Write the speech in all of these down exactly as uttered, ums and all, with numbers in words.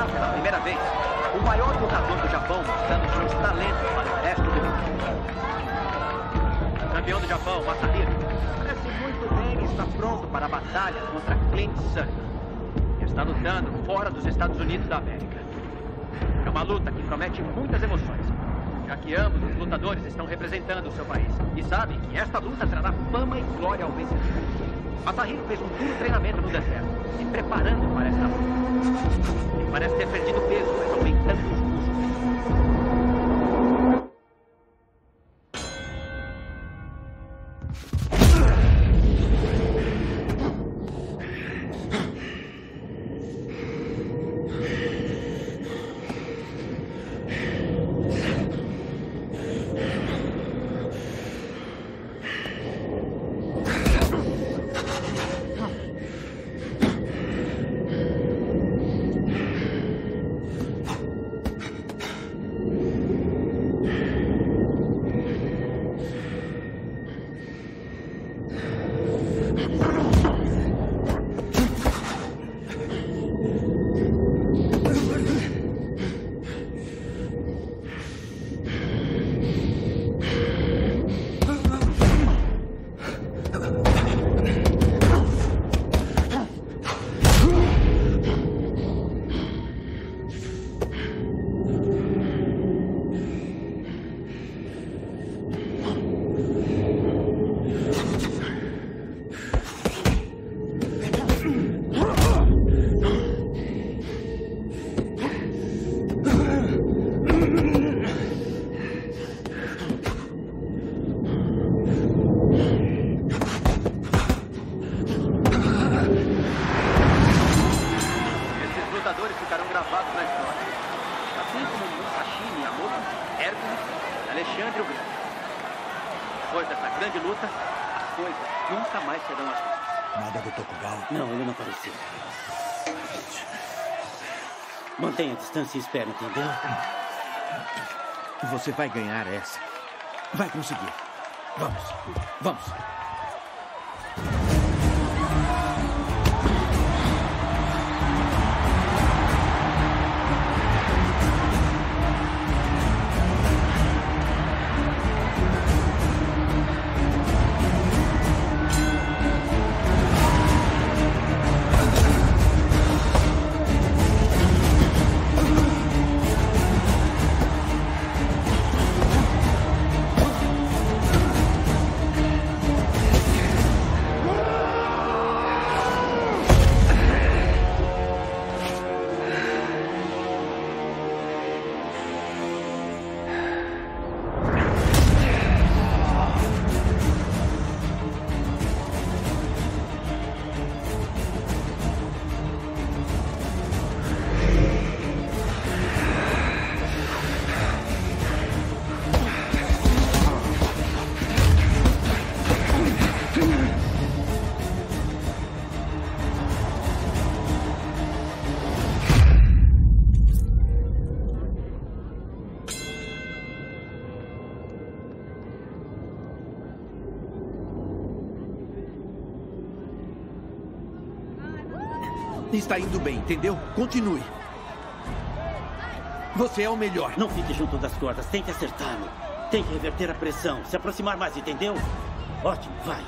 lutar pela primeira vez. O maior lutador do Japão mostrando seus talentos para o resto do mundo. Campeão do Japão, Masahiro. Parece muito bem e está pronto para a batalha contra Clint Sullivan. Está lutando fora dos Estados Unidos da América. É uma luta que promete muitas emoções, já que ambos os lutadores estão representando o seu país e sabem que esta luta trará fama e glória ao vencedor. Masahiro fez um duro treinamento no deserto, se preparando para esta luta. Ele parece ter perdido peso, mas aumentando os músculos. Mantenha a distância e espere, entendeu? Você vai ganhar essa. Vai conseguir. Vamos. Vamos. Está indo bem, entendeu? Continue. Você é o melhor. Não fique junto das cordas. Tem que acertá-lo. Tem que reverter a pressão. Se aproximar mais, entendeu? Ótimo, vai.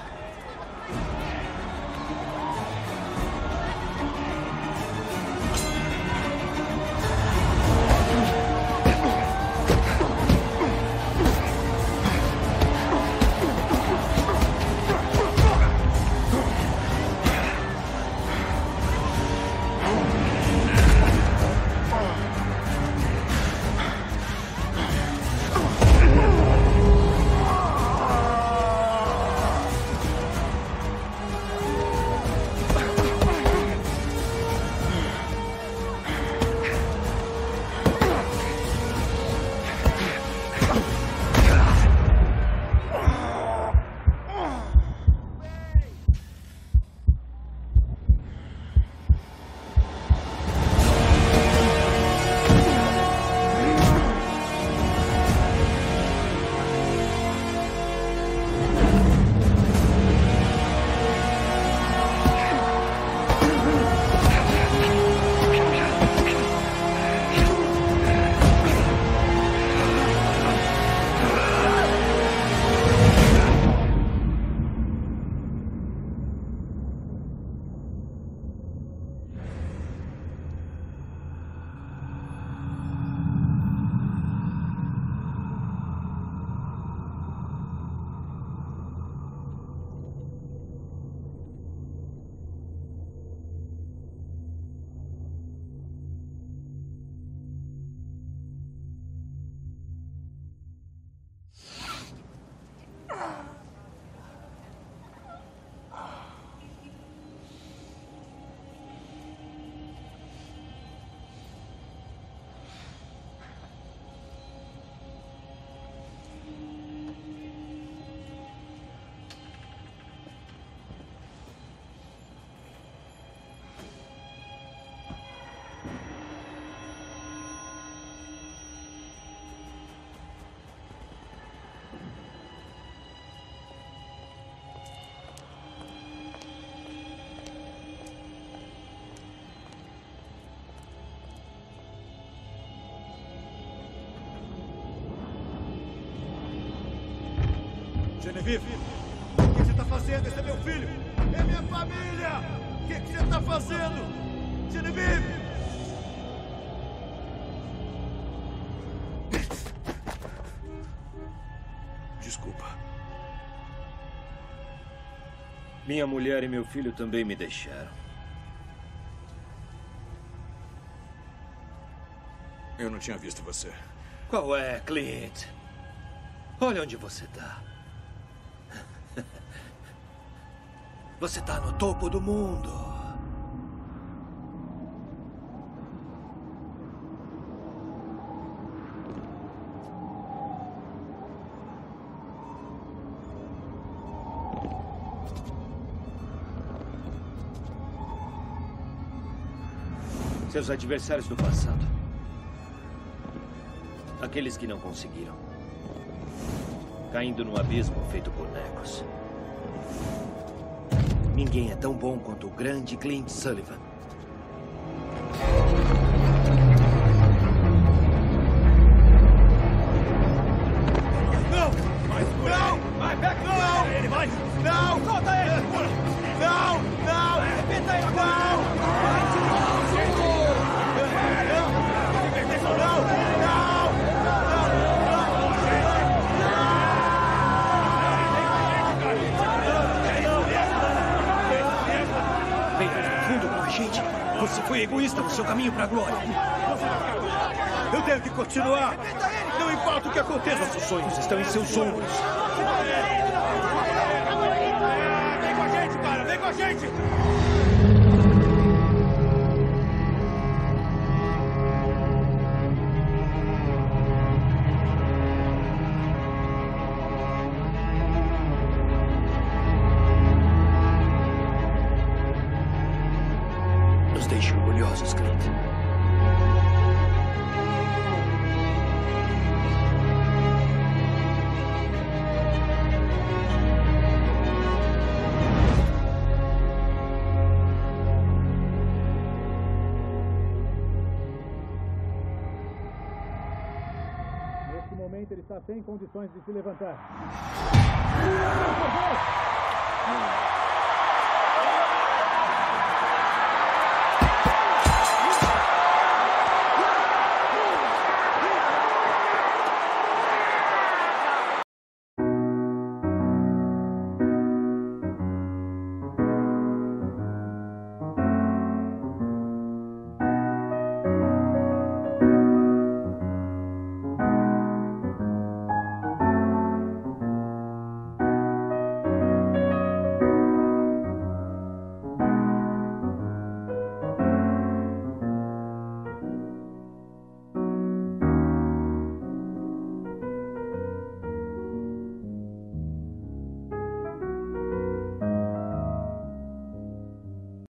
Genevieve, o que você está fazendo? Esse é meu filho! É minha família! O que você está fazendo? Genevieve! Desculpa. Minha mulher e meu filho também me deixaram. Eu não tinha visto você. Qual é, Clint? Olha onde você tá. Você tá no topo do mundo. Seus adversários do passado. Aqueles que não conseguiram. Caindo no abismo feito bonecos. Ninguém é tão bom quanto o grande Clint Sullivan. Não! Vai, não! Vai, pega! Não! Ele vai! Não! Solta ele! Não! Não! Arrebenta ele! Não! Gente, você foi egoísta no seu caminho para a glória. Eu tenho que continuar. Não importa o que aconteça. Nossos sonhos estão em seus ombros. Vem com a gente, cara. Vem com a gente. Nos deixe orgulhosos, Clint. Neste momento ele está sem condições de se levantar.